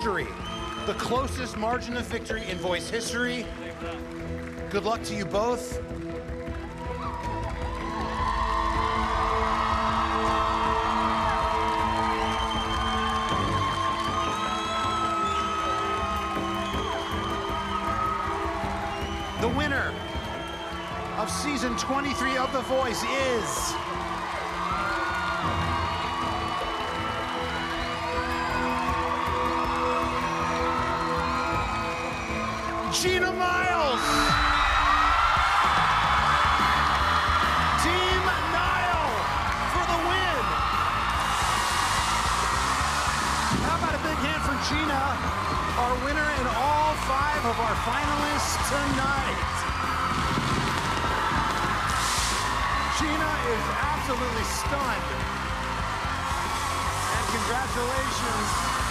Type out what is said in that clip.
The closest margin of victory in voice history. Good luck to you both. The winner of season 23 of The Voice is Gina Miles! Team Niall for the win! How about a big hand for Gina, our winner and all 5 of our finalists tonight. Gina is absolutely stunned. And congratulations.